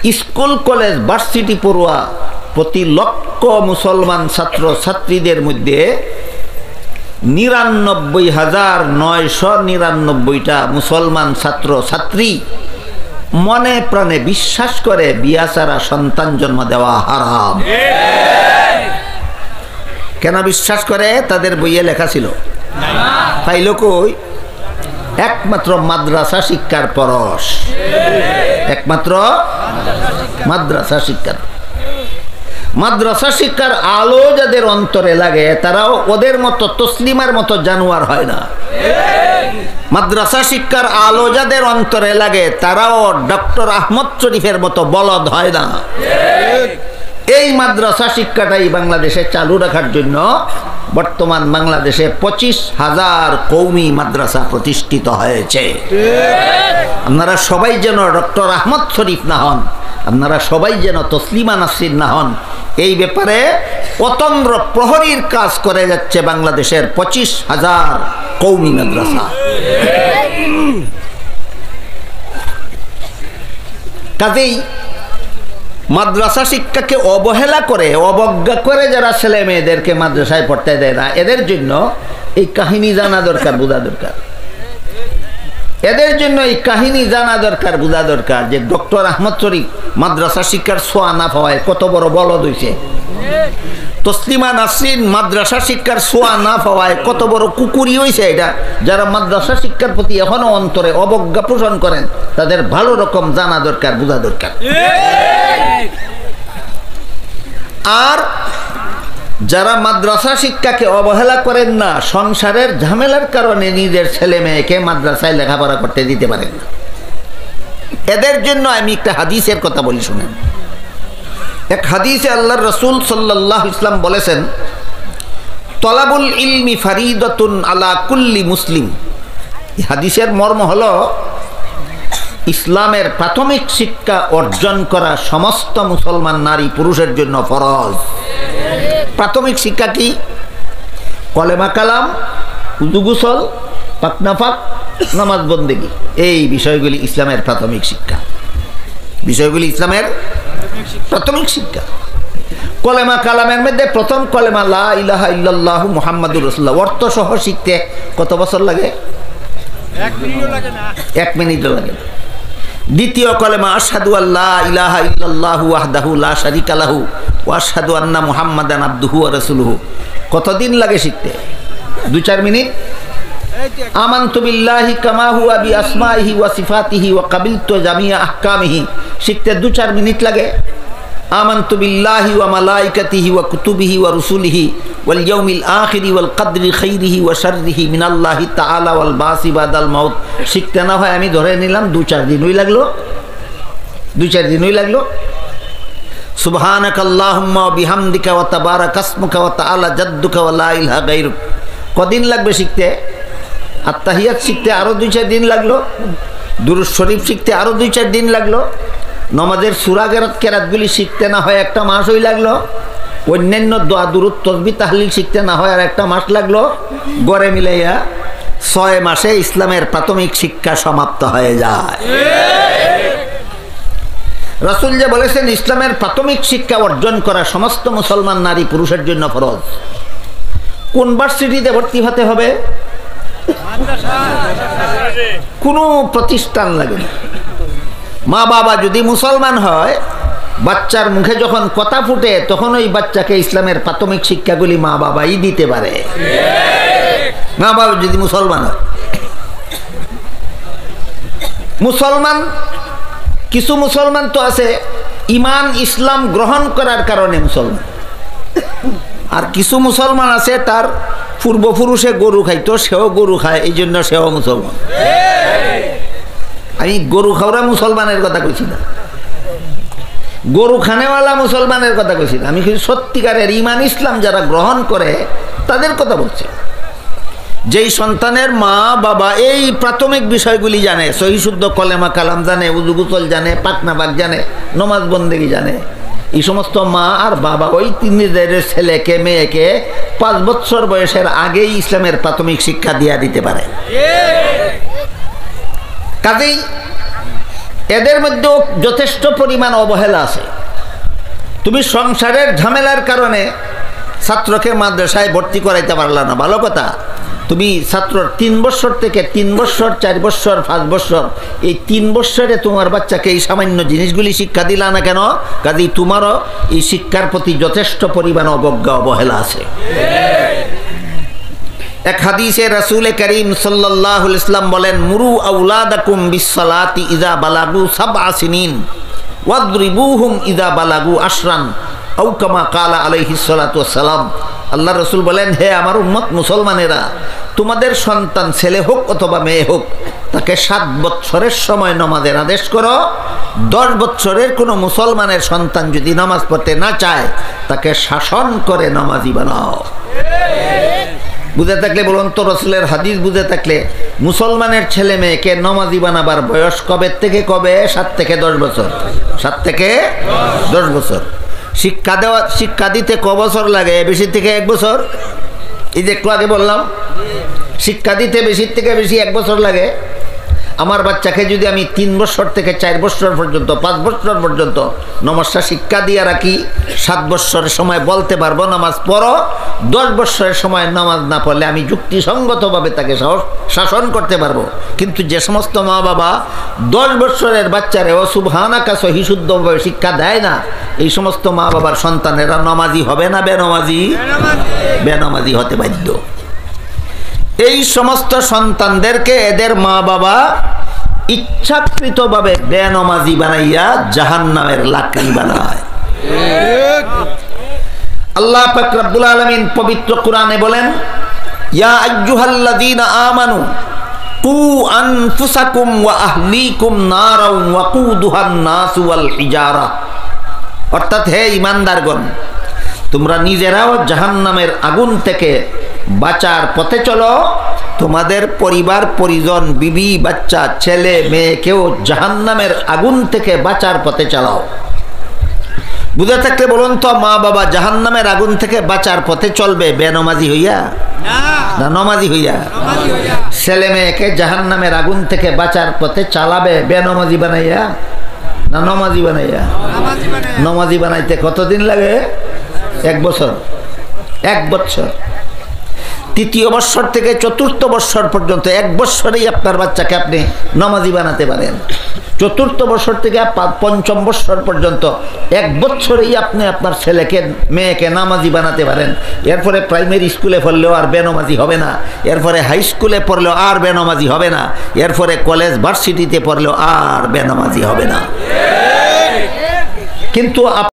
School college varsity পড়ুয়া প্রতি লক্ষ মুসলমান ছাত্র ছাত্রীদের মধ্যে ৯৯,৯৯৯টা মুসলমান ছাত্র ছাত্রী মনে প্রাণে বিশ্বাস করে বিয়া ছাড়া সন্তান জন্ম দেওয়া হারাম। কেন বিশ্বাস করে? তাদের বইয়ে লেখা ছিল। পাইল কই? একমাত্র মাদ্রাসা শিক্ষার পরশ, একমাত্র মাদ্রাসা শিক্ষার। মাদ্রাসা শিক্ষার আলো যাদের অন্তরে লাগে তারাও ওদের মতো তসলিমার মতো জানোয়ার হয় না। মাদ্রাসা শিক্ষার আলো যাদের অন্তরে লাগে তারাও ডক্টর আহমদ শরীফের মতো বলদ হয় না। এই মাদ্রাসা শিক্ষাটাই বাংলাদেশে চালু রাখার জন্য বর্তমান বাংলাদেশে 25,000 কওমি মাদ্রাসা প্রতিষ্ঠিত হয়েছে। আপনারা সবাই যেন ডক্টর আহমদ শরীফ না হন, আপনারা সবাই যেন তসলিমা নাসরিন না হন, এই ব্যাপারে অতন্দ্র প্রহরীর কাজ করে যাচ্ছে বাংলাদেশের 25,000 কওমি মাদ্রাসা। কাজেই মাদ্রাসা শিক্ষাকে অবহেলা করে, অবজ্ঞা করে যারা ছেলে মেয়েদেরকে মাদ্রাসায় পড়তে দেয় না, এদের জন্য এই কাহিনী জানা দরকার, বোঝা দরকার। এদের জন্য এই কাহিনী জানা দরকার, বোঝা দরকার যে ডক্টর আহমদ শরীফ মাদ্রাসা শিক্ষার ছোঁয়া না পাওয়ায় কত বড় বলদ হয়েছে। তসলিমা নাসরিন মাদ্রাসা শিক্ষার ছোঁয়া না পাওয়ায় কত বড় কুকুরি হয়েছে। এটা যারা মাদ্রাসা শিক্ষার প্রতি এখনো অন্তরে অবজ্ঞা পোষণ করেন তাদের ভালো রকম জানা দরকার, বোঝা দরকার। আর যারা মাদ্রাসা শিক্ষাকে অবহেলা করেন না, সংসারের ঝামেলার কারণে নিজের ছেলে মেয়েকে মাদ্রাসায় লেখাপড়া করতে দিতে পারেন না, এদের জন্য আমি একটা হাদিসের কথা বলি, শুনেন। এক হাদিসে আল্লাহর রাসূল সাল্লাল্লাহু আলাইহি ওয়াসাল্লাম বলেছেন, তলাবুল ইলমি ফারিদাতুন আলা কুল্লি মুসলিম। এই হাদিসের মর্ম হলো ইসলামের প্রাথমিক শিক্ষা অর্জন করা সমস্ত মুসলমান নারী পুরুষের জন্য ফরজ। প্রাথমিক শিক্ষা কি? কলেমা কালাম, উযু গোসল, পাক নাফাক, নামাজ বন্দেগী, এই বিষয়গুলি ইসলামের প্রাথমিক শিক্ষা। বিষয়গুলি ইসলামের প্রাথমিক শিক্ষা। কলেমা কালামের মধ্যে প্রথম কলেমা লা ইলাহা ইল্লাল্লাহু মুহাম্মাদুর রাসূলুল্লাহ, অর্থ সহ শিখতে কত বছর লাগে? 1 মিনিটও লাগে না। দ্বিতীয় কলেমা আশহাদু আল্লা ইলাহা ইল্লাল্লাহু ওয়াহদাহু লা শারীকা লাহু ওয়া আশহাদু আন্না মুহাম্মাদান আবদুহু ওয়া রাসূলুহু, কতদিন লাগে শিখতে? 2-4 মিনিট। আমানতু বিল্লাহি কামা হুয়া বিআসমাইহি ওয়া সিফাতিহি ওয়া কাবিলতু জামিয়া আহকামিহি, শিখতে 2-4 মিনিট লাগে। আমানতু বিল্লাহি ওয়া মালাইকাতিহি ওয়া কুতুবিহি ওয়া রুসুলিহি ওয়াল ইয়াউমিল আখিরি ওয়াল কদরি খাইরিহি ওয়া শাররিহি মিনাল্লাহি তাআলা ওয়াল বাসি বাদাল মাউত, শিখতে না হয় আমি ধরে নিলাম 2-4 দিনই লাগলো, 2-4 দিনই লাগলো। সুবহানাকাল্লাহুম্মা ওয়া বিহামদিকা ওয়া তাবারাকাসমুকা ওয়া তাআলা জাদ্দুকা ওয়া লা ইলাহা গায়রুক, কদিন লাগবে শিখতে? আত্তাহিয়াত শিখতে আরো 2-4 দিন লাগলো, দুরূদ শরীফ শিখতে আরো 2-4 দিন লাগলো, নামাজের সূরা কেরাতগুলি শিখতে না হয় 1 মাসই লাগলো, অন্যান্য দোয়া দুরূদ তাসবিহ তাহলিল শিখতে না হয় আর 1 মাস লাগলো। গড়ে মিলাইয়া 6 মাসে ইসলামের প্রাথমিক শিক্ষা সমাপ্ত হয়ে যায়। রাসূল যে বলেছেন ইসলামের প্রাথমিক শিক্ষা অর্জন করা সমস্ত মুসলমান নারী পুরুষের জন্য ফরজ। কোন ভার্সিটিতে ভর্তি হতে হবে? কোনো প্রতিষ্ঠান লাগে না। মা বাবা যদি মুসলমান হয়, বাচ্চার মুখে যখন কথা ফুটে তখন ওই বাচ্চাকে ইসলামের প্রাথমিক শিক্ষাগুলি মা বাবাই দিতে পারে, মা বাবা যদি মুসলমান হয়। মুসলমান কিছু মুসলমান তো আছে ইমান ইসলাম গ্রহণ করার কারণে মুসলমান, আর কিছু মুসলমান আছে তার পূর্বপুরুষে গরু খাইতো, সেও গরু খায়, এই জন্য সেও মুসলমান। আমি গরু খাওয়া মুসলমানের কথা কইছি না, গরু খানেওয়ালা মুসলমানের কথা কইছি না, আমি কিন্তু সত্যিকারের ইমান ইসলাম যারা গ্রহণ করে তাদের কথা বলছি। যেই সন্তানের মা বাবা এই প্রাথমিক বিষয়গুলি জানে, সহি শুদ্ধ কলেমা কালাম জানে, উযু গোসল জানে, পাক নাফাক জানে, নামাজ বন্দেগী জানে, এই সমস্ত মা আর বাবা ওই নিজের ছেলেকে মেয়েকে 5 বছর বয়সের আগেই ইসলামের প্রাথমিক শিক্ষা দিয়া দিতে পারে। কাজেই এদের মধ্যেও যথেষ্ট পরিমাণ অবহেলা আছে। তুমি সংসারের ঝামেলার কারণে ছাত্রকে মাদ্রাসায় ভর্তি করাইতে পারলা না, ভালো কথা। তুমি ছাত্র 3 বছর থেকে 3 বছর 4 বছর 5 বছর এই 3 বছরে তোমার বাচ্চাকে এই সামান্য জিনিসগুলি শিক্ষা দিলা না কেন? কাজেই তোমারও এই শিক্ষার প্রতি যথেষ্ট পরিমাণ অবজ্ঞা অবহেলা আছে। এক হাদিসে রাসূল করিম সাল্লাল্লাহু আলাইহি ওয়াসাল্লাম বলেন, মুরু আওলাদাকুম বিসসালাতি ইযা বালাগু 7 সিনিন ওয়াদরিবুহুম ইযা বালাগু 10 আও কামা ক্বালা আলাইহিস সালাতু ওয়াসসালাম। আল্লাহ রসুল বলেন, হে আমার উম্মত মুসলমানেরা, তোমাদের সন্তান ছেলে হোক অথবা মেয়ে হোক, তাকে 7 বছরের সময় নামাজের আদেশ করো। 10 বছরের কোনো মুসলমানের সন্তান যদি নামাজ পড়তে না চায়, তাকে শাসন করে নামাজি বানাও। বুঝে থাকলে বলুন তো, রসুলের হাদিস বুঝে থাকলে মুসলমানের ছেলে মেয়েকে নামাজি বানাবার বয়স কবে থেকে কবে? 7 থেকে 10 বছর। 7 থেকে 10 বছর। শিক্ষা দিতে ক বছর লাগে? বেশি থেকে 1 বছর। এই যে একটু আগে বললাম, শিক্ষা দিতে বেশি থেকে বেশি 1 বছর লাগে। আমার বাচ্চাকে যদি আমি 3 বছর থেকে 4 বছর পর্যন্ত 5 বছর পর্যন্ত নমাজটা শিক্ষা দিয়ে রাখি, 7 বছরের সময় বলতে পারবো নামাজ পড়ো। 10 বছরের সময় নামাজ না পড়লে আমি যুক্তিসঙ্গতভাবে তাকে শাসন করতে পারবো। কিন্তু যে সমস্ত মা বাবা 10 বছরের বাচ্চারে ও সুবহানাকা সহি শুদ্ধভাবে শিক্ষা দেয় না, এই সমস্ত মা বাবার সন্তানেরা নামাজি হবে না বেনামাজি? বেনামাজি হতে বাধ্য। এই সমস্ত সন্তানদেরকে এদের মা বাবা ইচ্ছাকৃতভাবে বেনামাজি বানাইয়া জাহান্নামের লাকড়ি বানায়। আল্লাহ পাক রব্বুল আলামিন পবিত্র কোরআনে বলেন, ইয়া আইয়ুহাল্লাযীনা আমানু কু আনফুসাকুম ওয়া আহলিকুম নারাও ওয়াকুদুহান নাসু ওয়াল হিজারা। অর্থাৎ হে ঈমানদারগণ, তোমরা নিজেরাও জাহান্নামের আগুন থেকে বাঁচার পথে চলো, তোমাদের পরিবার পরিজন বিবি বাচ্চা ছেলে মেয়েকেও জাহান্নামের আগুন থেকে বাঁচার পথে চালাও। বুঝে থাকলে বলুন তো, মা বাবা জাহান্নামের আগুন থেকে বাঁচার পথে চলবে বেনামাজি হইয়া না নামাজি হইয়া? ছেলে মেয়েকে জাহান্নামের আগুন থেকে বাঁচার পথে চালাবে বেনামাজি বানাইয়া না নামাজি বানাইয়া? নামাজি বানাইতে কতদিন লাগে? 1 বছর। 1 বছর। 3য় বছর থেকে 4র্থ বছর পর্যন্ত 1 বছরেই আপনার বাচ্চাকে আপনি নামাজি বানাতে পারেন। 4র্থ বছর থেকে 5ম বছর পর্যন্ত 1 বছরেই আপনি আপনার ছেলেকে মেয়েকে নামাজি বানাতে পারেন। এরপরে প্রাইমারি স্কুলে পড়লেও আর বেনামাজি হবে না, এরপরে হাই স্কুলে পড়লেও আর বেনামাজি হবে না, এরপরে কলেজ ভার্সিটিতে পড়লেও আর বেনামাজি হবে না। কিন্তু